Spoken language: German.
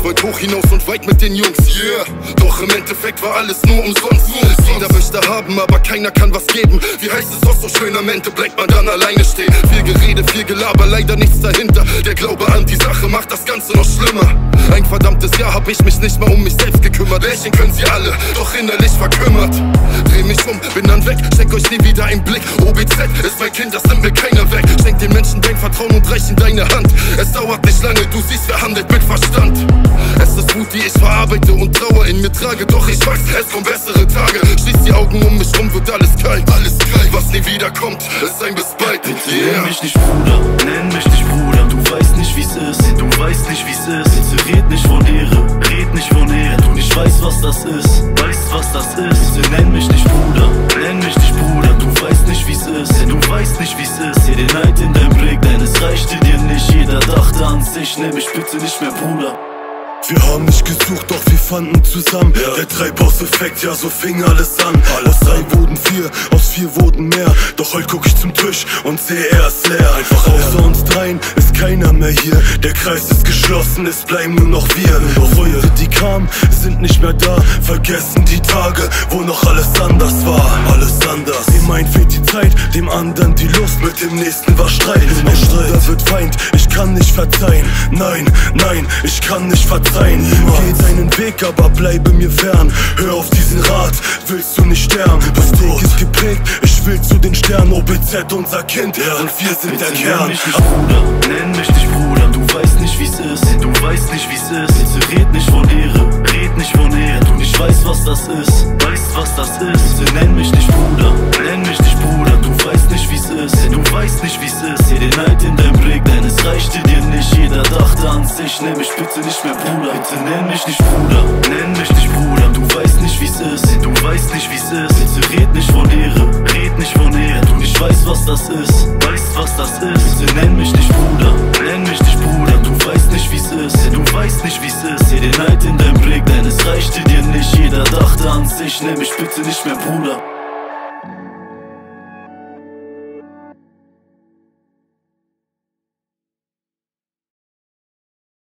wollte hoch hinaus und weit mit den Jungs, yeah. Doch im Endeffekt war alles nur umsonst. Jeder möchte haben, aber keiner kann was geben. Wie heißt es doch so schön, am Ende bleibt man dann alleine stehen. Viel Gerede, viel Gelaber, leider nichts dahinter. Der Glaube an die Sache macht das Ganze noch schlimmer. Ein verdammtes Jahr hab ich mich nicht mal um mich selbst gekümmert. Lächeln können sie alle, doch innerlich verkümmert. Dreh mich um, bin dann weg, schenk euch nie wieder einen Blick. OBZ ist mein Kind, das nimmt mir keiner weg. Schenk den Menschen dein Vertrauen und reich in deine Hand. Es dauert nicht lange, du siehst, wer handelt mit Verstand. Es ist Wut, die ich verarbeite und Trauer in mir trage. Doch ich weiß, es kommen bessere Tage. Schließ die Augen, um mich rum wird alles kalt. Alles kalt, was nie wiederkommt, ist ein bis bald. Nenn mich nicht Bruder, nenn mich nicht Bruder. Du weißt nicht, wie's ist, du weißt nicht, wie's ist. Bitte red nicht von Ehre, red nicht von Ehre. Du nicht weißt, was das ist, weißt, was das ist. Bitte nenn mich nicht Bruder, nenn mich nicht Bruder. Du weißt nicht, wie's ist, du weißt nicht, wie's ist. Seh den Neid in deinem Blick, denn es reichte dir nicht. Jeder dachte an sich, nenn mich bitte nicht mehr Bruder. Wir haben nicht gesucht, doch wir fanden zusammen. Der Treibhauseffekt, ja, so fing alles an. Aus 3 wurden 4, aus 4 wurden mehr. Doch heute guck ich zum Tisch und sehe, er ist leer. Einfach außer uns dreien ist keiner mehr hier. Der Kreis ist geschlossen, es bleiben nur noch wir. Doch Leute, die kamen, sind nicht mehr da. Vergessen die Tage, wo noch alles anders war. Alles anders. Dem einen fehlt die Zeit, dem anderen die Lust. Mit dem nächsten war Streit. Mein Bruder wird Feind, ich kann nicht verzeihen. Nein, nein, ich kann nicht verzeihen. Geh deinen Weg, aber bleibe mir fern. Hör auf diesen Rat, willst du nicht sterben? Das Weg ist geprägt, ich will zu den Sternen. OBZ unser Kind, und wir sind der Kern. Nenn mich nicht Bruder, nenn mich nicht Bruder. Du weißt nicht, wie's ist, du weißt nicht, wie's ist. Bitte red nicht von Ehre, red nicht von Ehre. Du nicht weißt, was das ist, weißt, was das ist. Bitte nenn mich nicht Bruder, nenn mich nicht Bruder. Du weißt nicht, wie's ist, du weißt nicht, wie's ist. Seh den Neid in deinem Blick, denn es reichte dir nicht. Jeder dachte an sich, nenn mich bitte nicht mehr Bruder. Bitte nenn mich nicht Bruder, nenn mich nicht Bruder. Du weißt nicht, wie's ist, du weißt nicht, wie's ist. Bitte red nicht von Ehre, red nicht von Ehre. Du nicht weißt, was das ist, weißt, was das ist. Bitte nenn mich nicht Bruder, nenn mich nicht Bruder. Du weißt nicht, wie's ist, du weißt nicht, wie's ist. Seh den Neid in deinem Blick, denn es reichte dir nicht. Jeder dachte an sich, nenn mich bitte nicht mehr Bruder.